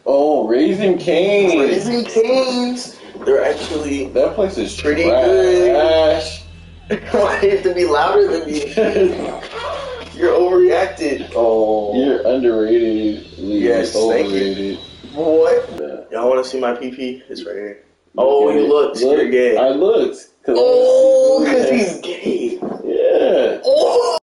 Oh, Raising Cane's. Raising Cane's. They're actually that place is pretty trash. good. Why do you have to be louder than me? You're overreacted. Oh, you're underrated. Yes, overrated. Thank you. What? Y'all want to see my PP? It's right here. Oh, you looked. You're gay. I looked. Oh, because he's gay. Yeah. Oh.